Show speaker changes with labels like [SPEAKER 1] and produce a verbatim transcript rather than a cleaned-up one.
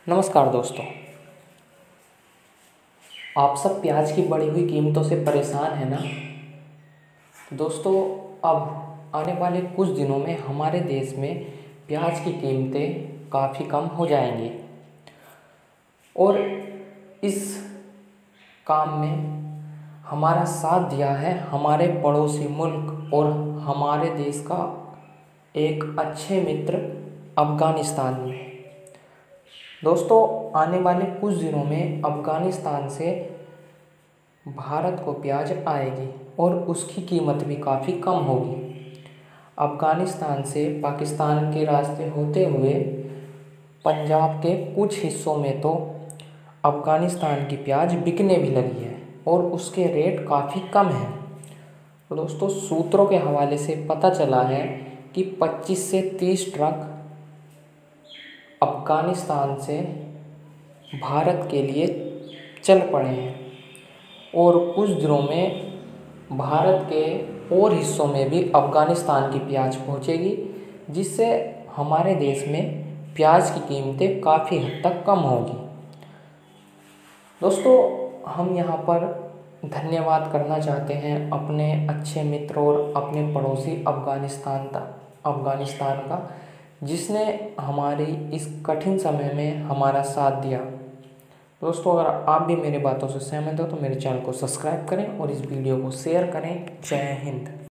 [SPEAKER 1] नमस्कार दोस्तों। आप सब प्याज की बढ़ी हुई कीमतों से परेशान हैं ना। दोस्तों, अब आने वाले कुछ दिनों में हमारे देश में प्याज की कीमतें काफ़ी कम हो जाएंगी और इस काम में हमारा साथ दिया है हमारे पड़ोसी मुल्क और हमारे देश का एक अच्छे मित्र अफ़गानिस्तान ने। दोस्तों, आने वाले कुछ दिनों में अफ़गानिस्तान से भारत को प्याज आएगी और उसकी कीमत भी काफ़ी कम होगी। अफ़गानिस्तान से पाकिस्तान के रास्ते होते हुए पंजाब के कुछ हिस्सों में तो अफ़गानिस्तान की प्याज बिकने भी लगी है और उसके रेट काफ़ी कम हैं। तो दोस्तों, सूत्रों के हवाले से पता चला है कि पच्चीस से तीस ट्रक अफ़गानिस्तान से भारत के लिए चल पड़े हैं और कुछ दिनों में भारत के और हिस्सों में भी अफ़गानिस्तान की प्याज पहुंचेगी, जिससे हमारे देश में प्याज की कीमतें काफ़ी हद तक कम होगी। दोस्तों, हम यहाँ पर धन्यवाद करना चाहते हैं अपने अच्छे मित्र और अपने पड़ोसी अफ़गानिस्तान अफ़गानिस्तान का, जिसने हमारी इस कठिन समय में हमारा साथ दिया। दोस्तों, अगर आप भी मेरी बातों से सहमत हो तो मेरे चैनल को सब्सक्राइब करें और इस वीडियो को शेयर करें। जय हिंद।